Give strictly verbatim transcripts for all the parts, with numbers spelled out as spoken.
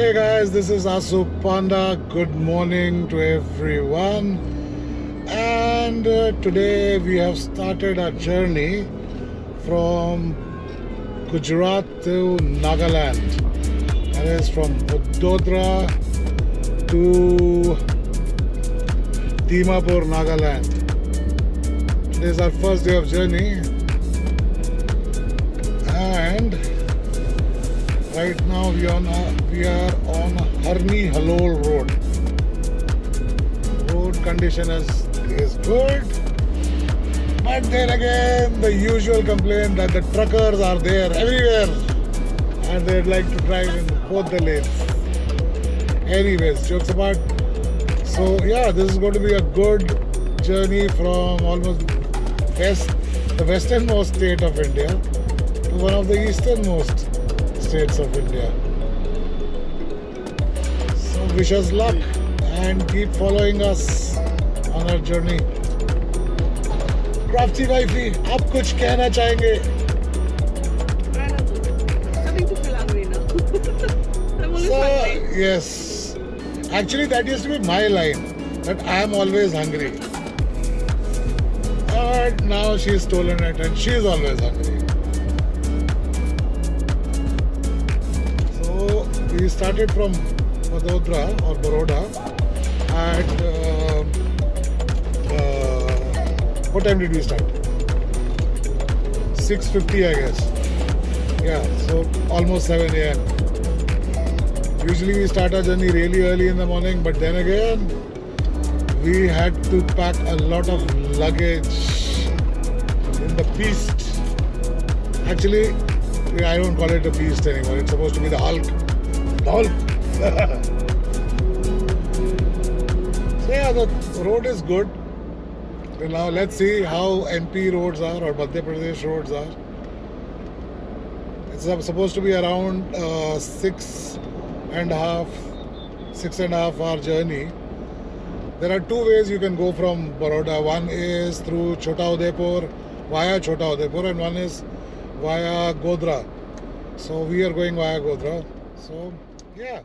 Hey guys, this is Asu Panda. Good morning to everyone. And uh, today we have started our journey from Gujarat to Nagaland. That is from Vadodara to Dimapur, Nagaland. Today is our first day of journey. And right now we are on a, we are on Harni Halol road. Road condition is is good, but then again the usual complaint that the truckers are there everywhere and they'd like to drive in both the lanes. Anyways, jokes apart. So yeah, this is going to be a good journey from almost west, the westernmost state of India to one of the easternmost states of India. So wish us luck and keep following us on our journey. Crafty wifey, आप कुछ कहना चाहेंगे? Something to feel hungry now. I'm always So hungry. yes, actually that used to be my line, that I am always hungry. But now she's stolen it and she's always hungry. We started from Vadodara or Baroda at uh, uh, what time did we start? six fifty I guess. Yeah, so almost seven A M Usually we start our journey really early in the morning, but then again we had to pack a lot of luggage in the beast. Actually, I don't call it a beast anymore. It's supposed to be the Hulk. So yeah, the road is good. So now let's see how M P roads are or Madhya Pradesh roads are. It's supposed to be around uh, six and a half, six and a half hour journey. There are two ways you can go from Baroda. One is through Chota Udaipur via Chota Udaipur, and one is via Godhra. So we are going via Godhra. So yeah.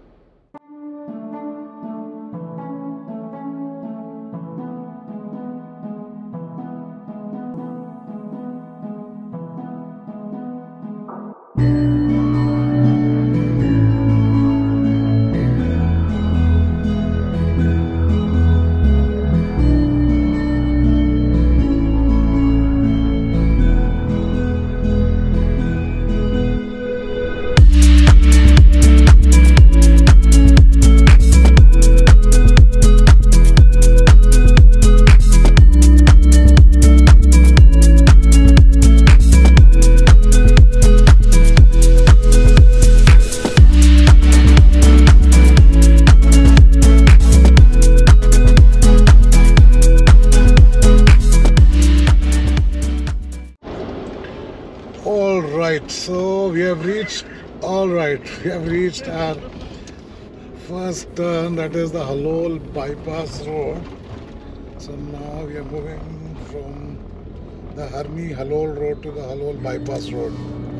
So we have reached, all right, we have reached our first turn, that is the Halol bypass road. So now we are moving from the Harni Halol road to the Halol bypass road.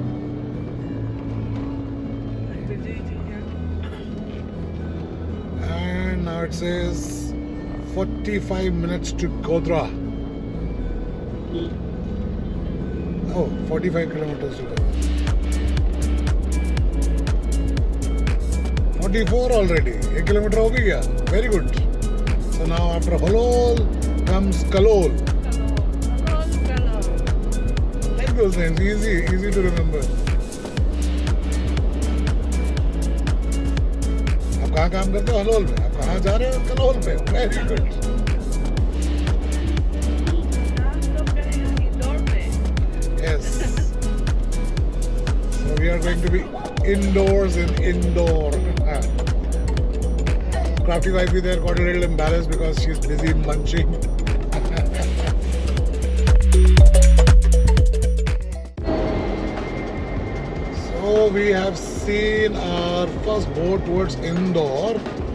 And now it says forty-five minutes to Godhra. Oh, forty-five kilometers to go. forty-four already. one kilometer ho gaya. Very good. So now after Halol comes Kalol. Kalol, Kalol. Like those names, easy, easy to remember. आप कहाँ काम करते हो? हलोल में. आप कहाँ जा रहे हो? कलोल पे. Very good. Yes. So we are going to be indoors in indoor. Ah. Crafty wife there got a little embarrassed because she's busy munching. So we have seen our first boat towards Indore,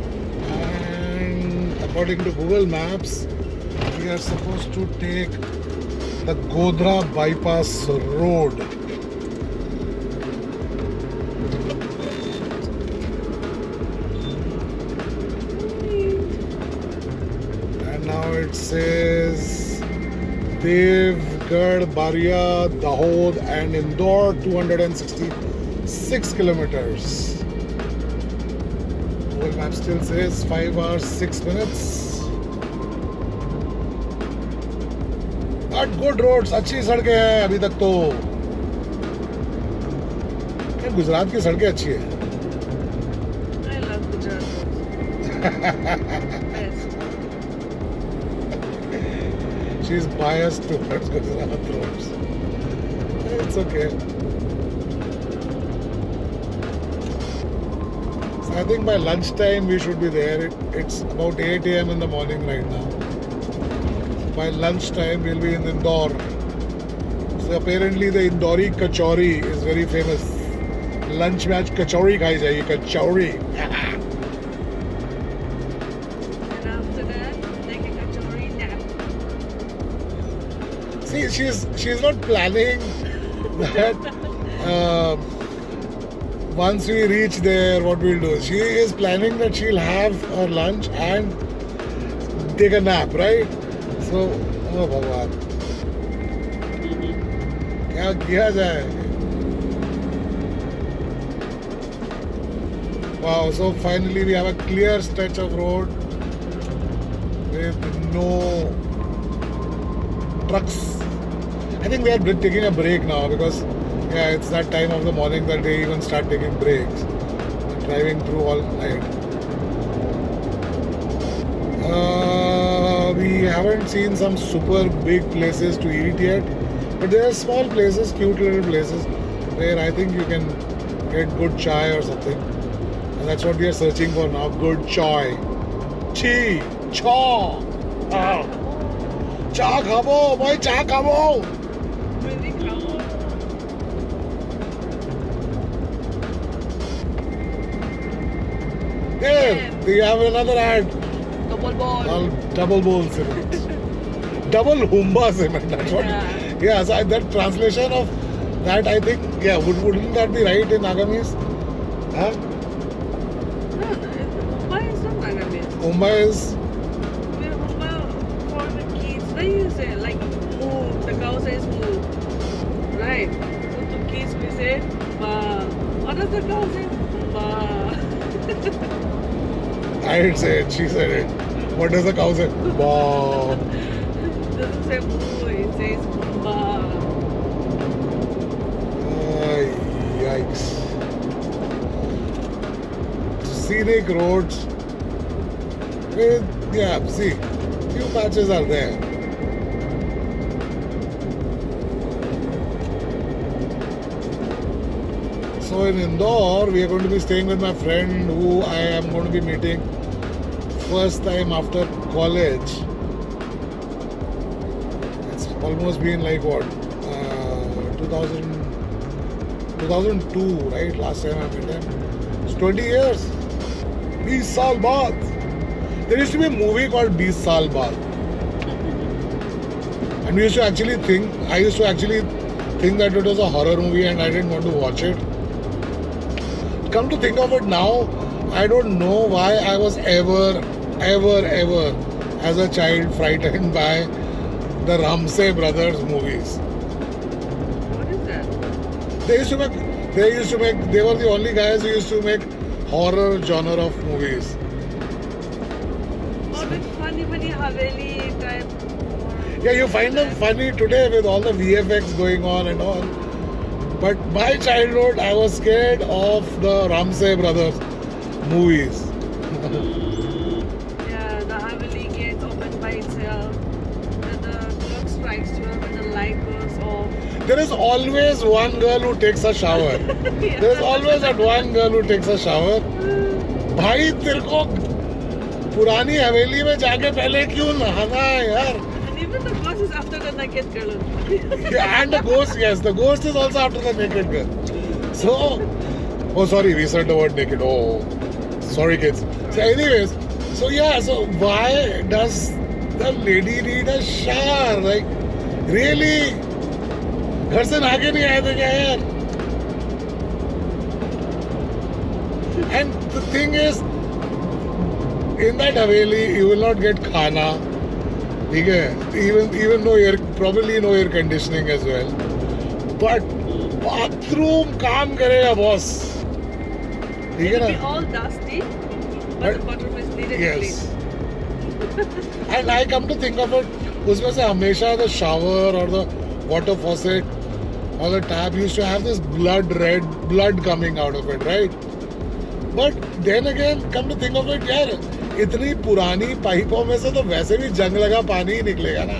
and according to Google Maps, we are supposed to take the Godhra bypass road. says Devgarh, Baria, Dahod, and Indore, two hundred sixty-six kilometers. Google Maps still says five hours, six minutes. But good roads, अच्छी सड़कें हैं अभी तक तो. क्या गुजरात की सड़कें अच्छी है? I love Gujarat. Best. She's biased towards Gujarat roads. It's okay. So I think by lunchtime we should be there. It, it's about eight a m in the morning right now. By lunchtime we'll be in Indore. So apparently the Indori kachori is very famous. Lunch में आज कचौड़ी खाई जाएगी कचौड़ी. And after that, like a kachori nap. See, she's she's not planning that. Uh, once we reach there, what we'll do? She is planning that she'll have her lunch and take a nap, right? So, oh Bhagwan, क्या किया जाए? Wow! So finally we have a clear stretch of road with no trucks. I think they are taking a break now because yeah, it's that time of the morning that they even start taking breaks. Driving through all night. Uh, we haven't seen some super big places to eat yet, but there are small places, cute little places where I think you can get good chai or something. And that's what we are searching for now. Good chai. Chi. Cha. Ah. Cha khabo. Boy, cha khabo. Really come. There. We have another ad. Double ball. Called double bowl cement. Double humba cement. That's what. Yeah. Yeah. So that translation of that, I think, yeah, would, wouldn't that be right in Agamis? Huh? No, Mumbai is not Nagamese. Humba is. We're Mumbai for the kids. They use it like moo. The cow says moo. Right. So to kids we say ba. What does the cow say? Ba. I didn't say it. She said it. What does the cow say? Wow. Doesn't say moo. It says ba. Uh, yikes. Scenic roads with, yeah, see, few patches are there. So in Indore, we are going to be staying with my friend who I am going to be meeting first time after college. It's almost been like what, uh, two thousand, two thousand two, right? Last time I met him. It's twenty years. twenty saal baad. There used to be a movie called twenty saal baad. And we used to actually think, I used to actually think that it was a horror movie and I didn't want to watch it. Come to think of it now, I don't know why I was ever, ever, ever as a child frightened by the Ramsay brothers movies. What is that? They used to make, they used to make, they were the only guys who used to make horror genre of movies. Oh, that funny, funny Haveli type. Yeah, you find them funny today with all the V F X going on and all. But my childhood, I was scared of the Ramsay brothers movies. Yeah, the Haveli gate opened by itself. Then the clock strikes twelve and the light goes off. There is always one girl who takes a shower. Yeah. There is always that one girl who takes a shower. भाई तेरे को पुरानी हवेली में जाके पहले क्यों नहाना है यार? And even the ghost is after the naked girl. Yeah, and the ghost, yes, the ghost is also after the naked girl. So, oh sorry, we said the word naked. Oh, sorry kids. So anyways, so yeah, so why does the lady need a shower? Like, really? घर से नहा के नहीं आए थे क्या यार? And the thing is, in that Haveli, you will not get khana. ठीक है, even even no air, probably no air conditioning as well, but bathroom काम करेगा boss, ठीक है It will ना? be all dusty, but, But- the bathroom is needed Yes. clean. And I come to think of it, उसमें से हमेशा the shower or the water faucet or the tap used to have this blood red blood coming out of it, right? But then again, come to think of it, यार इतनी पुरानी पाइपों में से तो वैसे भी जंग लगा पानी ही निकलेगा ना.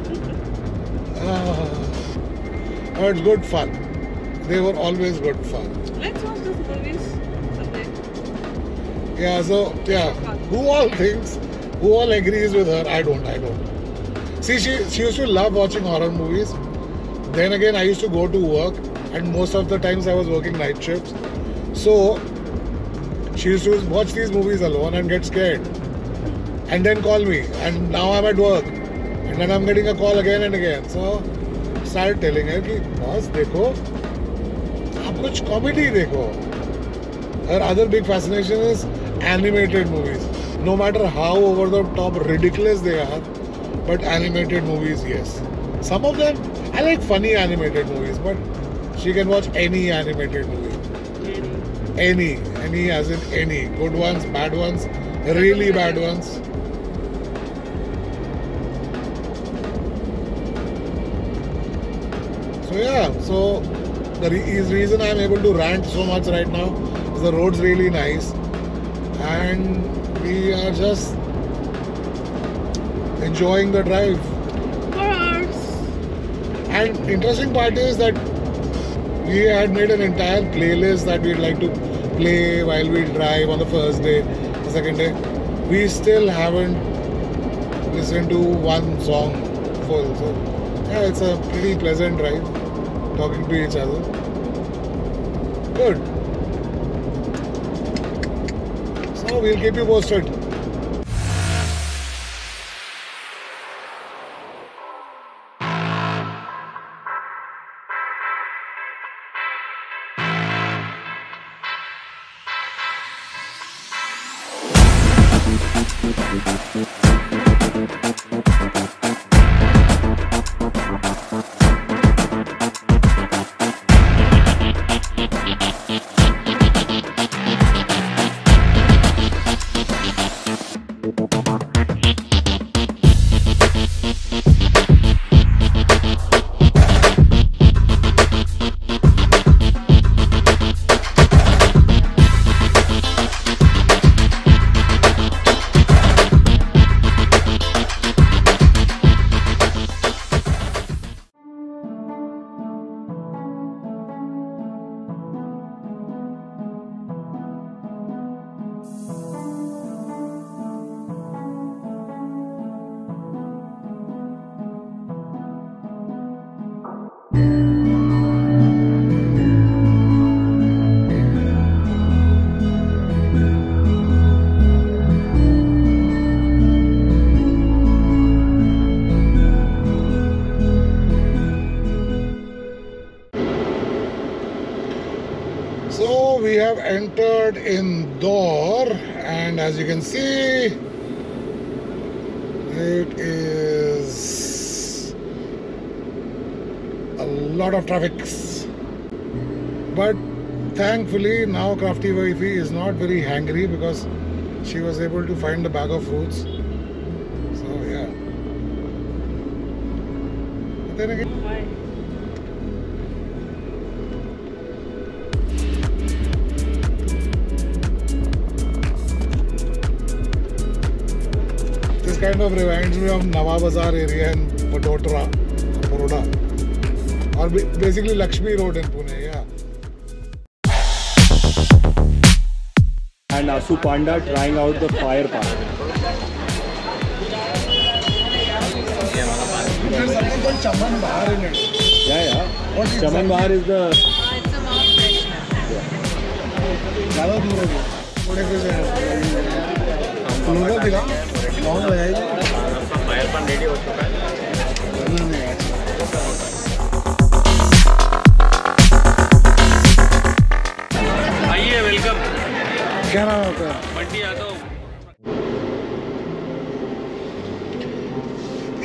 Ah, but it's good fun. They were always good fun. Let's watch those movies someday. Yeah, so yeah, who all thinks, who all agrees with her? I don't, I don't. See, she she used to love watching horror movies. Then again, I used to go to work, and most of the times I was working night shifts. So she used to watch these movies alone and get scared, and then call me. And now I'm at work, and then I'm getting a call again and again. So started telling her कि boss देखो, आप कुछ comedy देखो. Her other big fascination is animated movies. No matter how over the top ridiculous they are, but animated movies, yes. Some of them, I like funny animated movies, but she can watch any animated movie. Any, any as in any. Good ones, bad ones, really bad ones. So yeah, so the re- is reason I'm able to rant so much right now is the road's really nice, and we are just enjoying the drive. Birds. And interesting part is that we had made an entire playlist that we'd like to play while we drive on the first day, the second day. We still haven't listened to one song full. So yeah, it's a pretty pleasant drive, talking to each other. Good. So we'll keep you posted. So we have entered Indore, and as you can see, it is a lot of traffic. But thankfully now Crafty Wifey is not very hangry because she was able to find a bag of fruits. So yeah. But then again, Why? this kind of reminds me of Nawa Bazaar area in Vadodara, Baroda, or ba- basically Lakshmi Road in Pune. Yeah. And Asu Panda trying out the fire park. There's something called Chaman Bahar in it. Yeah, yeah. What is Chaman that? Bahar is the It's a mouth freshener. ज़्यादा दूर है थोड़े पैसे लोगों दिखा कौन लगाएगा fire पान रेडी हो चुका है आइए वेलकम क्या नाम होता है मंडी आ जाओ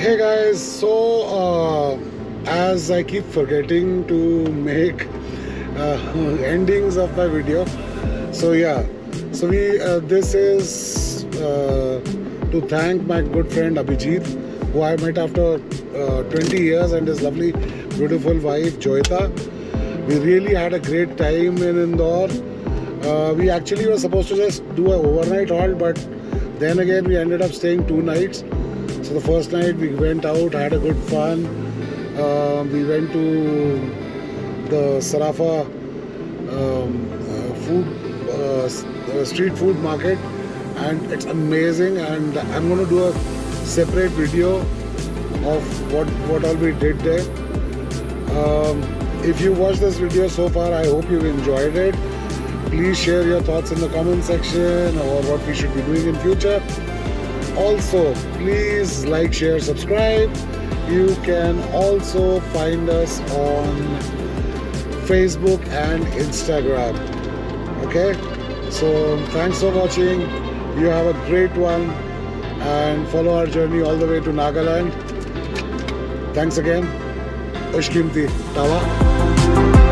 guys, so uh, as I keep forgetting to make uh, endings of my video, so yeah, so we uh, this is uh, to thank my good friend Abhijit, who I met after uh, twenty years, and his lovely, beautiful wife Joyita. We really had a great time in Indore. Uh, we actually were supposed to just do an overnight halt, but then again we ended up staying two nights. So the first night we went out, had a good fun. Uh, we went to the Sarafa um, uh, food uh, uh, street food market, and it's amazing. And I'm going to do a separate video of what what all we did there. Um, if you watched this video so far, I hope you enjoyed it. Please share your thoughts in the comment section, or what we should be doing in future. Also, please like, share, subscribe. You can also find us on Facebook and Instagram. Okay? So, thanks for watching. You have a great one, and follow our journey all the way to Nagaland. Thanks again. Ushkimti. Tawa.